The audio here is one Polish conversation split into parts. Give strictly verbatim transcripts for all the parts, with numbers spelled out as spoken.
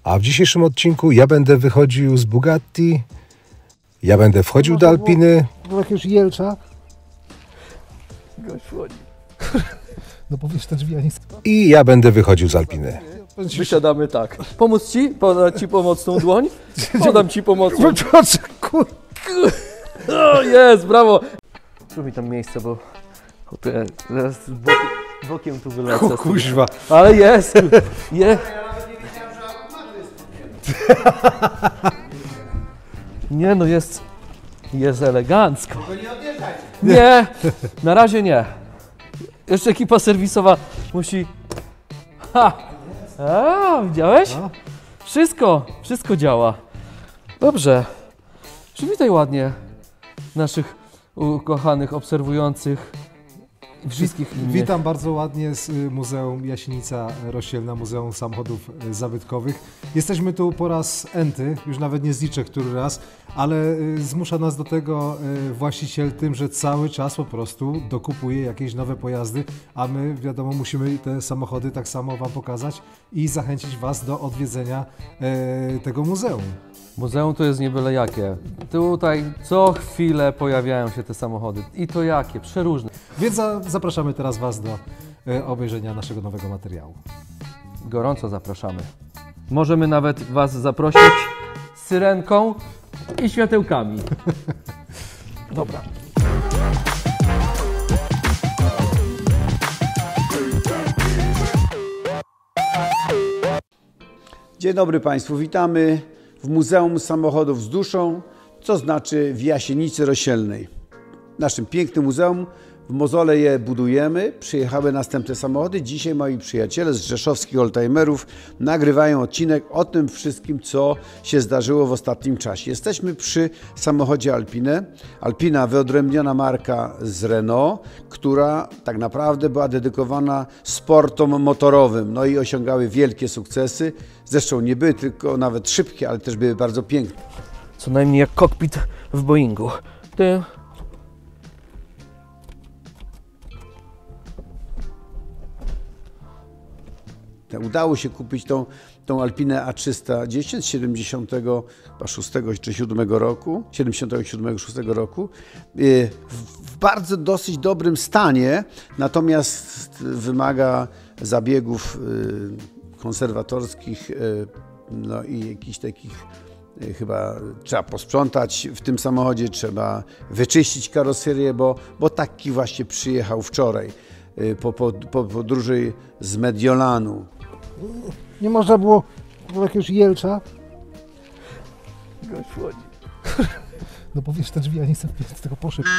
A w dzisiejszym odcinku ja będę wychodził z Bugatti, ja będę wchodził do Alpiny. Było jakiegoś Jelcza. Gość wchodzi. No powiesz te drzwi, a nie... I ja będę wychodził z Alpiny. Wysiadamy tak. Pomóc ci? Podać ci pomocną dłoń? Podam ci pomocną. O, jest, brawo! Zrób mi tam miejsce, bo chłopie, zaraz bokiem, bokiem tu wylecę. O kuźwa. Ale jest! Je. Nie no, jest, jest elegancko. Nie, na razie nie. Jeszcze ekipa serwisowa musi... Ha! A, widziałeś? Wszystko, wszystko działa. Dobrze. Przywitaj ładnie naszych ukochanych, obserwujących i wszystkich innych. Witam bardzo ładnie z Muzeum Jasienica Rościelna, Muzeum Samochodów Zabytkowych. Jesteśmy tu po raz enty, już nawet nie zliczę który raz, ale zmusza nas do tego właściciel tym, że cały czas po prostu dokupuje jakieś nowe pojazdy, a my wiadomo musimy te samochody tak samo Wam pokazać i zachęcić Was do odwiedzenia tego muzeum. Muzeum to jest nie byle jakie. Tutaj co chwilę pojawiają się te samochody. I to jakie? Przeróżne. Więc za, zapraszamy teraz Was do e, obejrzenia naszego nowego materiału. Gorąco zapraszamy. Możemy nawet Was zaprosić z syrenką i światełkami. Dobra. Dzień dobry Państwu, witamy w Muzeum Samochodów z Duszą, co znaczy w Jasienicy Rościelnej. W naszym pięknym muzeum, w mozole je budujemy, przyjechały następne samochody. Dzisiaj moi przyjaciele z rzeszowskich oldtimerów nagrywają odcinek o tym wszystkim, co się zdarzyło w ostatnim czasie. Jesteśmy przy samochodzie Alpine. Alpina, wyodrębniona marka z Renault, która tak naprawdę była dedykowana sportom motorowym, no i osiągały wielkie sukcesy. Zresztą nie były tylko nawet szybkie, ale też były bardzo piękne. Co najmniej jak kokpit w Boeingu. Ty... Udało się kupić tą, tą Alpinę A trzysta dziesięć z siedemdziesiątego szóstego czy siódmego roku, siedemdziesiątego siódmego szóstego roku, w bardzo dosyć dobrym stanie, natomiast wymaga zabiegów konserwatorskich, no i jakichś takich chyba trzeba posprzątać w tym samochodzie, trzeba wyczyścić karoserię, bo, bo taki właśnie przyjechał wczoraj po, po, po podróży z Mediolanu. Nie można było, było jakiegoś Jelcza. Gość wchodzi. No powiesz te drzwi, a nie chcę z tego poszedł.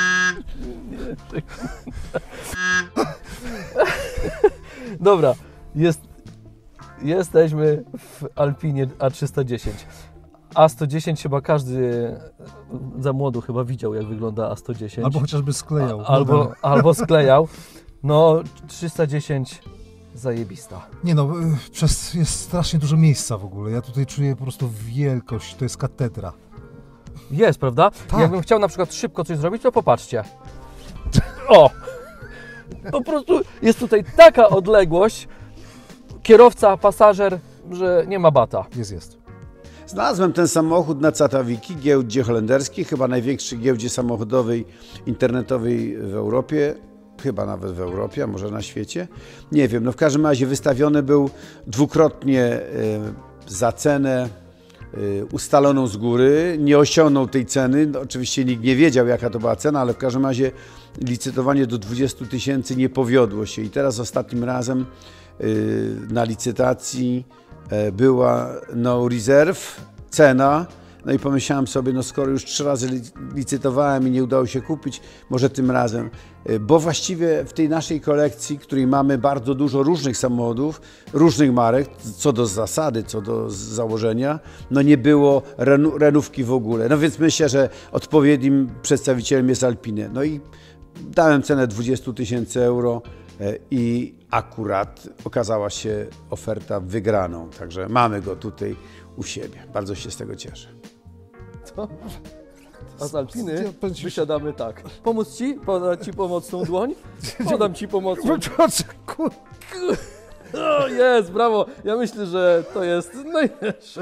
Dobra, jest, jesteśmy w Alpinie A trzysta dziesięć. A sto dziesięć chyba każdy za młodu chyba widział, jak wygląda A sto dziesięć. Albo chociażby sklejał. A, albo, albo sklejał. No, trzysta dziesięć zajebista. Nie no, przez, jest strasznie dużo miejsca w ogóle. Ja tutaj czuję po prostu wielkość, to jest katedra. Jest, prawda? Tak. Jakbym chciał na przykład szybko coś zrobić, to popatrzcie. O! Po prostu jest tutaj taka odległość, kierowca, pasażer, że nie ma bata. Jest, jest. Znalazłem ten samochód na Catawiki, giełdzie holenderskiej, chyba największej giełdzie samochodowej internetowej w Europie. Chyba nawet w Europie, a może na świecie. Nie wiem, no w każdym razie wystawiony był dwukrotnie y, za cenę y, ustaloną z góry. Nie osiągnął tej ceny. No, oczywiście nikt nie wiedział, jaka to była cena, ale w każdym razie licytowanie do dwudziestu tysięcy nie powiodło się. I teraz ostatnim razem y, na licytacji y, była no reserve, cena. No i pomyślałem sobie, no skoro już trzy razy licytowałem i nie udało się kupić, może tym razem. Bo właściwie w tej naszej kolekcji, której mamy bardzo dużo różnych samochodów, różnych marek, co do zasady, co do założenia, no nie było renu, renówki w ogóle. No więc myślę, że odpowiednim przedstawicielem jest Alpine. No i dałem cenę dwadzieścia tysięcy euro i akurat okazała się oferta wygraną. Także mamy go tutaj u siebie. Bardzo się z tego cieszę. Co? A z Alpiny wysiadamy tak. Pomóc ci? Podać ci pomocną dłoń? Podam ci pomocną. O, jest, brawo. Ja myślę, że to jest najlepsze.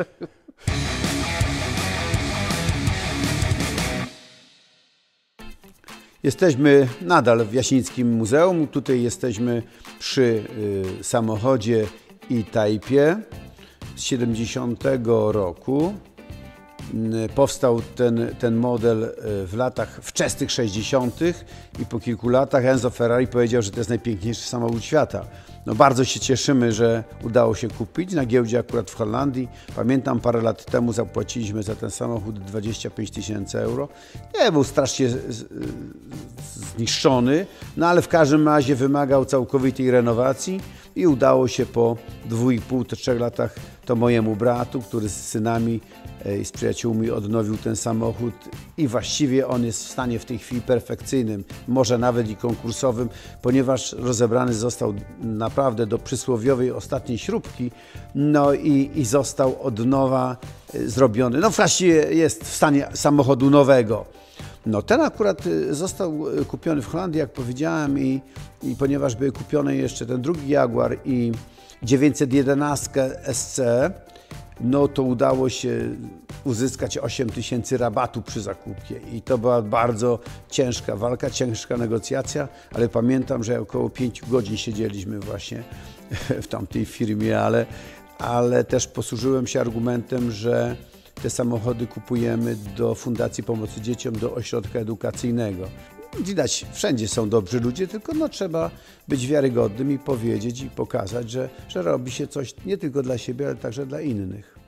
Jesteśmy nadal w Jaśnickim Muzeum. Tutaj jesteśmy przy y, samochodzie E-Type z siedemdziesiątego roku. Y, powstał ten, ten model y, w latach wczesnych sześćdziesiątych i po kilku latach Enzo Ferrari powiedział, że to jest najpiękniejszy samochód świata. No bardzo się cieszymy, że udało się kupić na giełdzie akurat w Holandii. Pamiętam, parę lat temu zapłaciliśmy za ten samochód dwadzieścia pięć tysięcy euro. Nie, był strasznie zniszczony, no ale w każdym razie wymagał całkowitej renowacji i udało się po dwóch i pół do trzech latach to mojemu bratu, który z synami i z przyjaciółmi odnowił ten samochód i właściwie on jest w stanie w tej chwili perfekcyjnym, może nawet i konkursowym, ponieważ rozebrany został naprawdę do przysłowiowej ostatniej śrubki, no i, i został od nowa zrobiony. No właściwie jest w stanie samochodu nowego. No ten akurat został kupiony w Holandii, jak powiedziałem, i, i ponieważ były kupione jeszcze ten drugi Jaguar i dziewięćset jedenaście S C, no to udało się uzyskać osiem tysięcy rabatu przy zakupie i to była bardzo ciężka walka, ciężka negocjacja, ale pamiętam, że około pięć godzin siedzieliśmy właśnie w tamtej firmie, ale, ale też posłużyłem się argumentem, że te samochody kupujemy do Fundacji Pomocy Dzieciom, do ośrodka edukacyjnego. Widać, wszędzie są dobrzy ludzie, tylko no, trzeba być wiarygodnym i powiedzieć i pokazać, że, że robi się coś nie tylko dla siebie, ale także dla innych.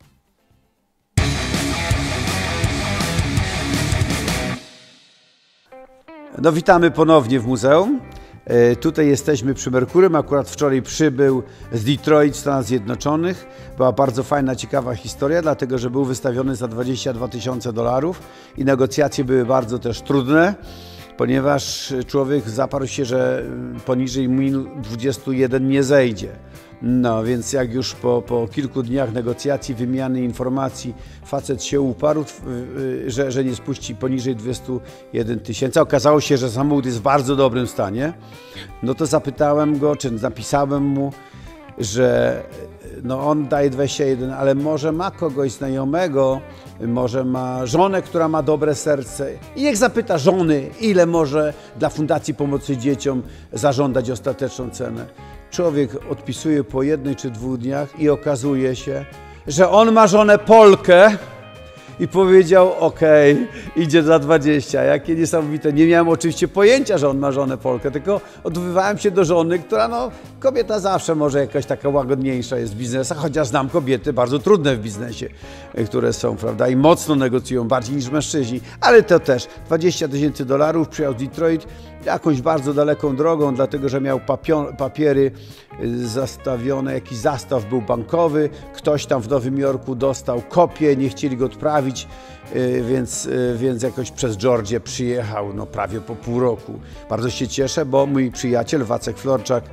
No witamy ponownie w muzeum. E, tutaj jesteśmy przy Merkurym, akurat wczoraj przybył z Detroit, Stanów Zjednoczonych. Była bardzo fajna, ciekawa historia, dlatego że był wystawiony za dwadzieścia dwa tysiące dolarów i negocjacje były bardzo też trudne, ponieważ człowiek zaparł się, że poniżej minus dwadzieścia jeden nie zejdzie. No więc jak już po, po kilku dniach negocjacji, wymiany informacji facet się uparł, że, że nie spuści poniżej dwudziestu jeden tysięcy. Okazało się, że samochód jest w bardzo dobrym stanie. No to zapytałem go, czy napisałem mu, że no on daje dwadzieścia jeden, ale może ma kogoś znajomego, może ma żonę, która ma dobre serce i niech zapyta żony, ile może dla Fundacji Pomocy Dzieciom zażądać ostateczną cenę. Człowiek odpisuje po jednej czy dwóch dniach i okazuje się, że on ma żonę Polkę i powiedział, okej, okay, idzie za dwadzieścia. Jakie niesamowite. Nie miałem oczywiście pojęcia, że on ma żonę Polkę, tylko odwoływałem się do żony, która no, kobieta zawsze może jakaś taka łagodniejsza jest w biznesach, chociaż znam kobiety bardzo trudne w biznesie, które są, prawda, i mocno negocjują, bardziej niż mężczyźni, ale to też dwadzieścia tysięcy dolarów, przyjechał z Detroit, jakąś bardzo daleką drogą, dlatego że miał papiery zastawione, jakiś zastaw był bankowy, ktoś tam w Nowym Jorku dostał kopię, nie chcieli go odprawić, więc, więc jakoś przez Georgię przyjechał, no prawie po pół roku. Bardzo się cieszę, bo mój przyjaciel Wacek Florczak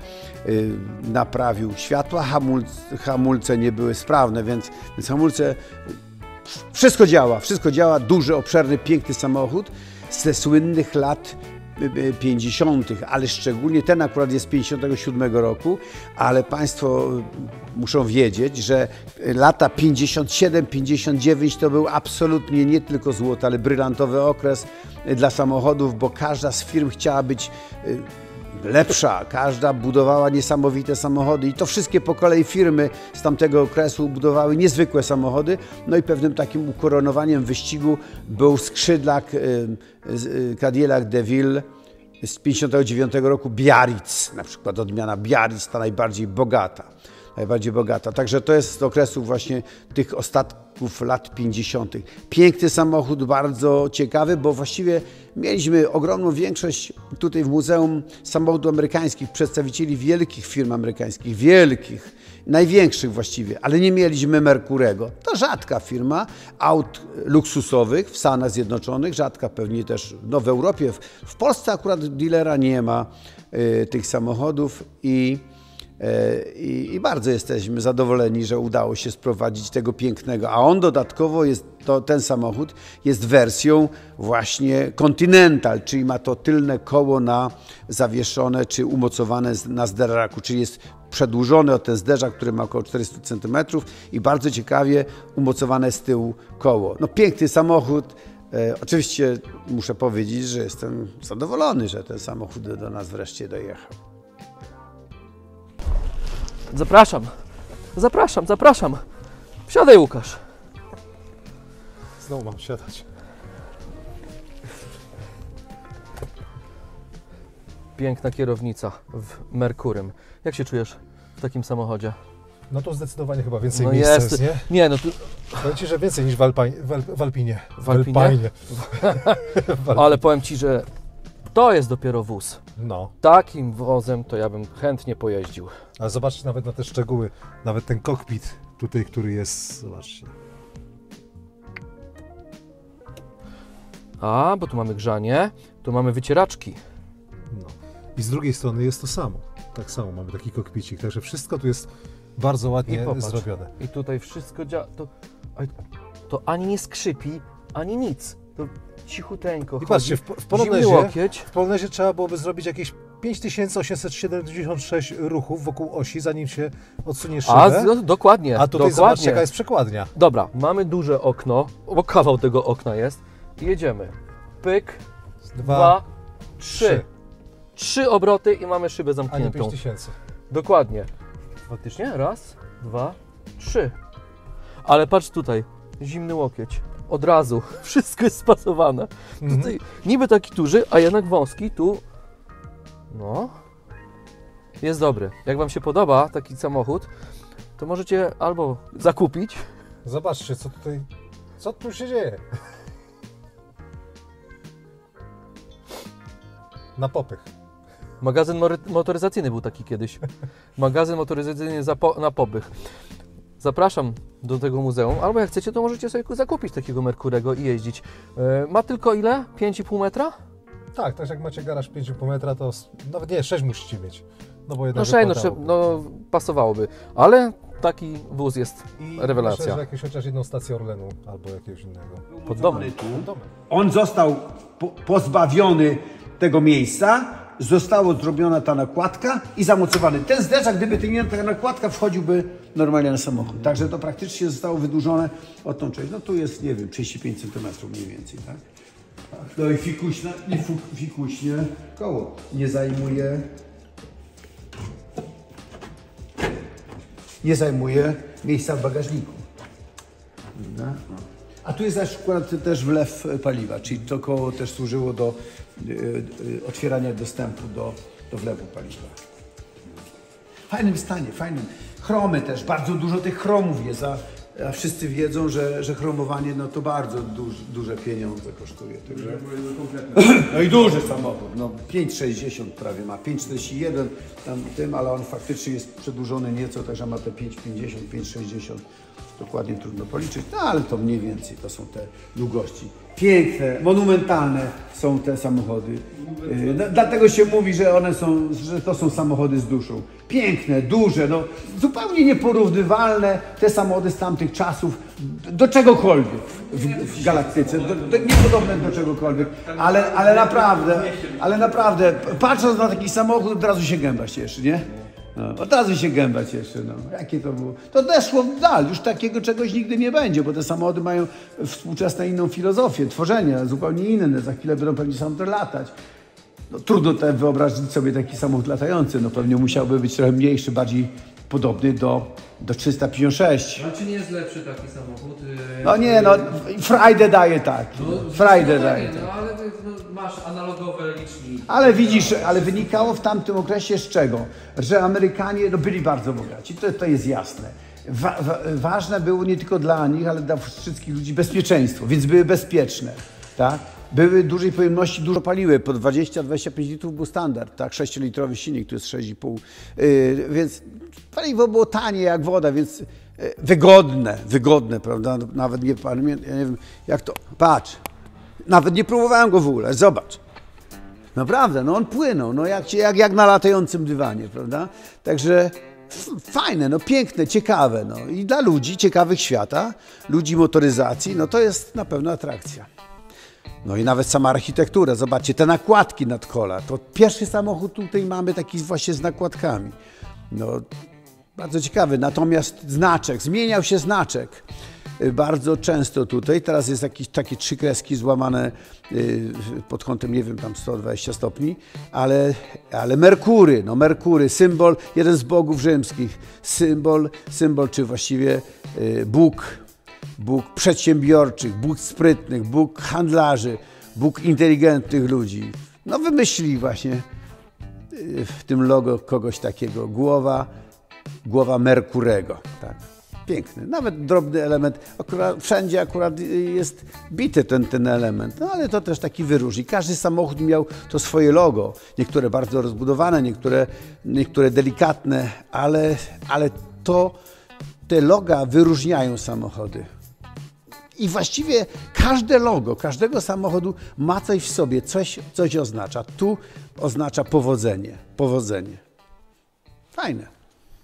naprawił światła, hamulce, hamulce nie były sprawne, więc, więc hamulce, wszystko działa, wszystko działa, duży, obszerny, piękny samochód ze słynnych lat pięćdziesiątych, ale szczególnie ten akurat jest z pięćdziesiątego siódmego roku, ale Państwo muszą wiedzieć, że lata pięćdziesiąt siedem pięćdziesiąt dziewięć to był absolutnie nie tylko złoty, ale brylantowy okres dla samochodów, bo każda z firm chciała być lepsza, każda budowała niesamowite samochody i to wszystkie po kolei firmy z tamtego okresu budowały niezwykłe samochody. No i pewnym takim ukoronowaniem wyścigu był skrzydlak Cadillac DeVille z pięćdziesiątego dziewiątego roku, Biarritz, na przykład odmiana Biarritz, ta najbardziej bogata. Najbardziej bogata. Także to jest z okresu właśnie tych ostatków lat pięćdziesiątych. Piękny samochód, bardzo ciekawy, bo właściwie mieliśmy ogromną większość tutaj w muzeum samochodów amerykańskich, przedstawicieli wielkich firm amerykańskich, wielkich, największych właściwie, ale nie mieliśmy Merkurego. To rzadka firma aut luksusowych w Stanach Zjednoczonych, rzadka pewnie też no, w Europie. W, w Polsce akurat dealera nie ma y, tych samochodów i I, I bardzo jesteśmy zadowoleni, że udało się sprowadzić tego pięknego, a on dodatkowo jest, to, ten samochód jest wersją właśnie Continental, czyli ma to tylne koło na zawieszone czy umocowane na zderzaku, czyli jest przedłużony o ten zderzak, który ma około czterysta centymetrów i bardzo ciekawie umocowane z tyłu koło. No piękny samochód. E, oczywiście muszę powiedzieć, że jestem zadowolony, że ten samochód do nas wreszcie dojechał. Zapraszam, zapraszam, zapraszam. Wsiadaj, Łukasz. Znowu mam siadać. Piękna kierownica w Merkurym. Jak się czujesz w takim samochodzie? No to zdecydowanie chyba więcej No miejsca jest, jest, nie? nie, no tu... Powiem Ci, że więcej niż w, Alpine, w, Alp, w Alpinie. W Alpinie? W Alpine. W Alpine. Ale powiem Ci, że to jest dopiero wóz. No, Takim wozem to ja bym chętnie pojeździł. ale zobaczcie nawet na te szczegóły, nawet ten kokpit tutaj, który jest, zobaczcie. A, bo tu mamy grzanie, tu mamy wycieraczki. No. I z drugiej strony jest to samo. Tak samo mamy taki kokpicik, także wszystko tu jest bardzo ładnie I popatrz. zrobione. I tutaj wszystko działa. To, to ani nie skrzypi, ani nic. To cichuteńko I chodzi. patrzcie, w, w Zimny Polonezie, łokieć. w Polonezie trzeba byłoby zrobić jakieś pięć tysięcy osiemset siedemdziesiąt sześć ruchów wokół osi, zanim się odsunie szybę. A, no, dokładnie. A tutaj dokładnie. zobaczcie, jaka jest przekładnia. Dobra, mamy duże okno, bo kawał tego okna jest. I jedziemy. Pyk, Dwa, dwa, trzy. trzy. Trzy obroty i mamy szybę A nie zamkniętą. pięć tysięcy. Dokładnie. Faktycznie? Raz, dwa, trzy. Ale patrz tutaj, zimny łokieć. Od razu. Wszystko jest spasowane. Mhm. Tutaj niby taki duży, a jednak wąski. Tu, no, jest dobry. Jak Wam się podoba taki samochód, to możecie albo zakupić. Zobaczcie, co tutaj, co tu się dzieje. Na popych. Magazyn mory- motoryzacyjny był taki kiedyś. Magazyn motoryzacyjny za po- na popych. Zapraszam do tego muzeum, albo jak chcecie, to możecie sobie zakupić takiego Merkurego i jeździć. E, ma tylko ile? pięć i pół metra? Tak, tak jak macie garaż pięć i pół metra, to s- nawet nie, sześć musicie mieć. No bo jednak No sześć, no, wypadałoby. sze- no pasowałoby. Ale taki wóz jest I rewelacja. myślę, że jakąś chociaż jedną stację Orlenu albo jakiegoś innego. Pod domem. Pod domem. On został po, pozbawiony tego miejsca, została zrobiona ta nakładka i zamocowany. Ten zderzak, gdyby to nie ta nakładka, wchodziłby normalnie na samochód. Także to praktycznie zostało wydłużone o tą część. No tu jest, nie wiem, trzydzieści pięć centymetrów mniej więcej, tak? No i fikuśne, i fu- fikuśnie koło nie zajmuje nie zajmuje miejsca w bagażniku. Prawda? A tu jest na przykład też wlew paliwa, czyli to koło też służyło do y, y, otwierania dostępu do, do wlewu paliwa. W fajnym stanie, fajnym. Chromy też, bardzo dużo tych chromów jest, a, a wszyscy wiedzą, że, że chromowanie no to bardzo duż, duże pieniądze kosztuje. Także... No i duży samochód, no pięć sześćdziesiąt prawie ma, pięć czterdzieści jeden tam tym, ale on faktycznie jest przedłużony nieco, także ma te pięć pięćdziesiąt, pięć sześćdziesiąt. Dokładnie trudno policzyć, no ale to mniej więcej to są te długości. Piękne, monumentalne są te samochody. Yy, no, dlatego się mówi, że one są, że to są samochody z duszą. Piękne, duże, no zupełnie nieporównywalne te samochody z tamtych czasów do czegokolwiek w, w galaktyce, do, do, niepodobne do czegokolwiek, ale, ale naprawdę, ale naprawdę, patrząc na taki samochód, od razu się gęba cieszy, nie? No, od razu się gęba cieszy, no. Jakie to było? To też szło w dal, już takiego czegoś nigdy nie będzie, bo te samochody mają współczesne inną filozofię, tworzenia, zupełnie inne, za chwilę będą pewnie samochody latać. No, trudno te wyobrazić sobie taki samochód latający, no pewnie musiałby być trochę mniejszy, bardziej podobny do, do trzysta pięćdziesiąt sześć. A czy nie jest lepszy taki samochód? No nie, no Friday daje tak, Friday daje tak. No ale no, masz analogowe liczniki. Ale widzisz, ale wynikało w tamtym okresie z czego? Że Amerykanie no, byli bardzo bogaci, to, to jest jasne. Wa, wa, ważne było nie tylko dla nich, ale dla wszystkich ludzi bezpieczeństwo, więc były bezpieczne, tak? Były dużej pojemności, dużo paliły, po dwadzieścia do dwudziestu pięciu litrów był standard, tak? sześciolitrowy silnik, tu jest sześć i pół, yy, więc paliwo było tanie jak woda, więc yy, wygodne, wygodne, prawda? Nawet nie pamiętam, ja nie wiem jak to, patrz, nawet nie próbowałem go w ogóle, zobacz. Naprawdę, no on płynął, no jak, jak, jak na latającym dywanie, prawda? Także fajne, no piękne, ciekawe. No. I dla ludzi ciekawych świata, ludzi motoryzacji, no to jest na pewno atrakcja. No i nawet sama architektura, zobaczcie, te nakładki nad kola. To pierwszy samochód tutaj mamy taki właśnie z nakładkami. No, bardzo ciekawy, natomiast znaczek, zmieniał się znaczek bardzo często tutaj. Teraz jest jakieś takie trzy kreski złamane pod kątem, nie wiem, tam sto dwadzieścia stopni, ale, ale Merkury, no Merkury, symbol, jeden z bogów rzymskich, symbol, symbol czy właściwie Bóg, Bóg przedsiębiorczych, Bóg sprytnych, Bóg handlarzy, Bóg inteligentnych ludzi. No wymyślili właśnie w tym logo kogoś takiego, głowa, głowa Merkurego, tak. Piękny, nawet drobny element, akurat, wszędzie akurat jest bity ten, ten element, no ale to też taki wyróżnik. Każdy samochód miał to swoje logo, niektóre bardzo rozbudowane, niektóre, niektóre delikatne, ale, ale to, te loga wyróżniają samochody. I właściwie każde logo, każdego samochodu ma coś w sobie, coś, coś oznacza. Tu oznacza powodzenie, powodzenie. Fajne.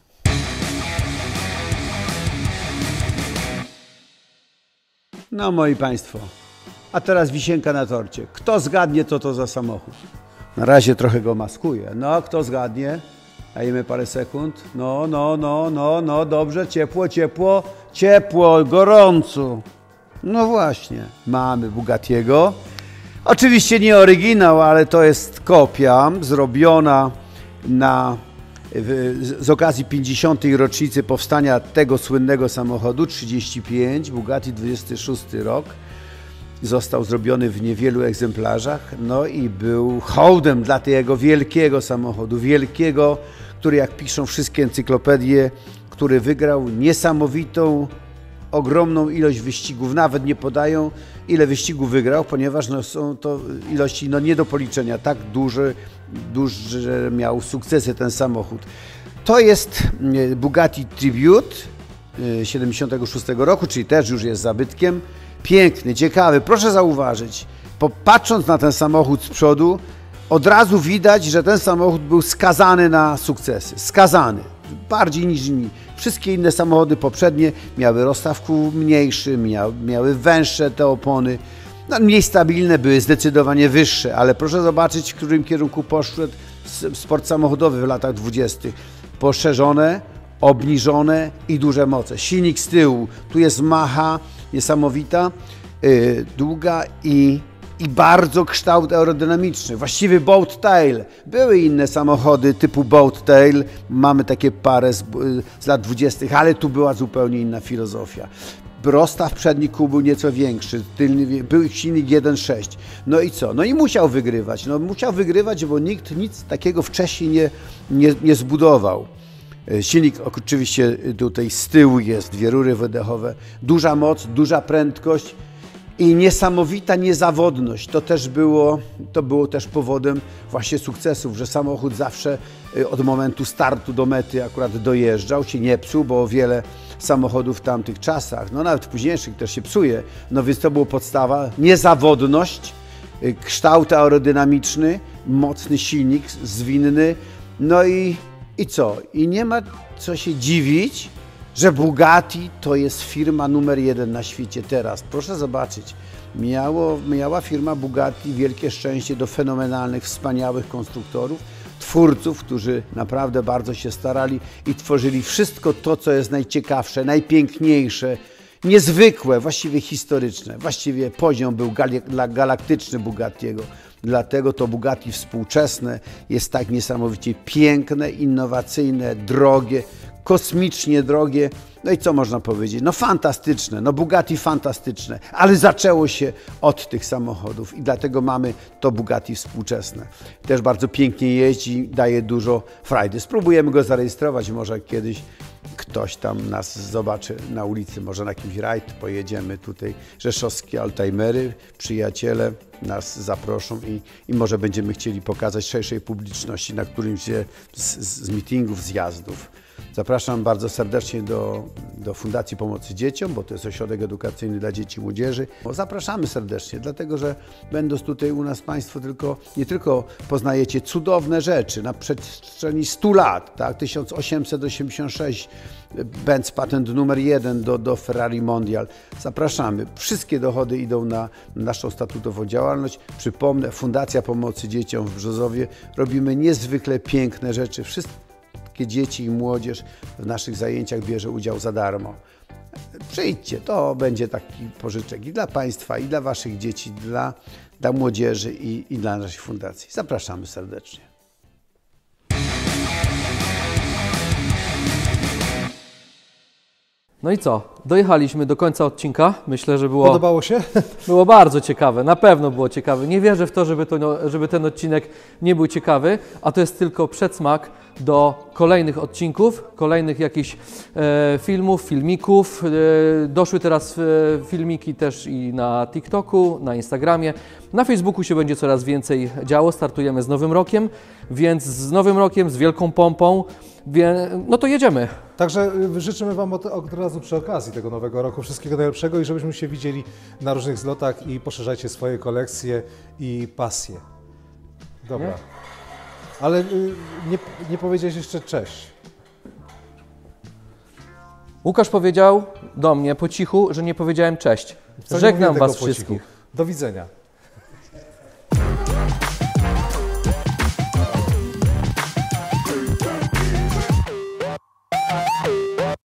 No moi Państwo, a teraz wisienka na torcie. Kto zgadnie, co to za samochód? Na razie trochę go maskuję. No, kto zgadnie? Dajemy parę sekund. No, no, no, no, no, dobrze, ciepło, ciepło, ciepło, gorąco. No właśnie, mamy Bugattiego. Oczywiście nie oryginał, ale to jest kopia zrobiona na, w, z okazji pięćdziesiątej rocznicy powstania tego słynnego samochodu, trzydzieści pięć, Bugatti dwudziesty szósty rok. Został zrobiony w niewielu egzemplarzach, no i był hołdem dla tego wielkiego samochodu, wielkiego, który, jak piszą wszystkie encyklopedie, który wygrał niesamowitą, ogromną ilość wyścigów. Nawet nie podają, ile wyścigów wygrał, ponieważ no, są to ilości no, nie do policzenia. Tak duże, duże miał sukcesy ten samochód. To jest Bugatti Tribute siedemdziesiątego szóstego roku, czyli też już jest zabytkiem. Piękny, ciekawy. Proszę zauważyć, patrząc na ten samochód z przodu, od razu widać, że ten samochód był skazany na sukcesy. Skazany. Bardziej niż inni. Wszystkie inne samochody poprzednie miały rozstaw kół mniejszy, miały, miały węższe te opony. No, mniej stabilne, były zdecydowanie wyższe, ale proszę zobaczyć, w którym kierunku poszedł sport samochodowy w latach dwudziestych. Poszerzone, obniżone i duże moce. Silnik z tyłu, tu jest macha niesamowita, yy, długa i, i bardzo kształt aerodynamiczny. Właściwy boat tail. Były inne samochody typu boat tail, mamy takie parę z, z lat dwudziestych, ale tu była zupełnie inna filozofia. Rozstaw przedni kół był nieco większy, tylny, był silnik jeden sześć. No i co? No i musiał wygrywać. No musiał wygrywać, bo nikt nic takiego wcześniej nie, nie, nie zbudował. Silnik oczywiście tutaj z tyłu jest, dwie rury wydechowe, duża moc, duża prędkość i niesamowita niezawodność. To też było, to było też powodem właśnie sukcesów, że samochód zawsze od momentu startu do mety akurat dojeżdżał, się nie psuł, bo wiele samochodów w tamtych czasach, no nawet w późniejszych też się psuje, no więc to była podstawa, niezawodność, kształt aerodynamiczny, mocny silnik, zwinny, no i I co? I nie ma co się dziwić, że Bugatti to jest firma numer jeden na świecie teraz. Proszę zobaczyć, miało, miała firma Bugatti wielkie szczęście do fenomenalnych, wspaniałych konstruktorów, twórców, którzy naprawdę bardzo się starali i tworzyli wszystko to, co jest najciekawsze, najpiękniejsze, niezwykłe, właściwie historyczne. Właściwie poziom był gal galaktyczny Bugattiego. Dlatego to Bugatti współczesne jest tak niesamowicie piękne, innowacyjne, drogie, kosmicznie drogie. No i co można powiedzieć? No fantastyczne, no Bugatti fantastyczne, ale zaczęło się od tych samochodów i dlatego mamy to Bugatti współczesne. Też bardzo pięknie jeździ, daje dużo frajdy. Spróbujemy go zarejestrować, może kiedyś ktoś tam nas zobaczy na ulicy, może na jakimś rajd pojedziemy tutaj, rzeszowskie oldtimery, przyjaciele nas zaproszą i, i może będziemy chcieli pokazać szerszej publiczności na którymś z, z, z meetingów, zjazdów. Zapraszam bardzo serdecznie do, do Fundacji Pomocy Dzieciom, bo to jest ośrodek edukacyjny dla dzieci i młodzieży. Zapraszamy serdecznie, dlatego że będąc tutaj u nas Państwo tylko, nie tylko poznajecie cudowne rzeczy na przestrzeni stu lat, tak? tysiąc osiemset osiemdziesiąt sześć Benz patent numer jeden do, do Ferrari Mondial. Zapraszamy. Wszystkie dochody idą na naszą statutową działalność. Przypomnę, Fundacja Pomocy Dzieciom w Brzozowie. Robimy niezwykle piękne rzeczy. Wszystkie dzieci i młodzież w naszych zajęciach bierze udział za darmo. Przyjdźcie, to będzie taki pożyczek i dla Państwa, i dla Waszych dzieci, dla, dla młodzieży i, i dla naszej fundacji. Zapraszamy serdecznie. No i co? Dojechaliśmy do końca odcinka. Myślę, że było, Podobało się? było bardzo ciekawe. Na pewno było ciekawe. Nie wierzę w to, żeby, to, żeby ten odcinek nie był ciekawy, a to jest tylko przedsmak do kolejnych odcinków, kolejnych jakichś e, filmów, filmików. E, doszły teraz e, filmiki też i na TikToku, na Instagramie. Na Facebooku się będzie coraz więcej działo. Startujemy z Nowym Rokiem, więc z Nowym Rokiem, z wielką pompą. Wie, no to jedziemy. Także życzymy Wam od, od razu przy okazji tego nowego roku wszystkiego najlepszego i żebyśmy się widzieli na różnych zlotach i poszerzajcie swoje kolekcje i pasje. Dobra. Nie? Ale y, nie, nie powiedziałeś jeszcze cześć. Łukasz powiedział do mnie po cichu, że nie powiedziałem cześć. Wcale nie Żegnam mówię tego Was po cichu. wszystkich. Do widzenia.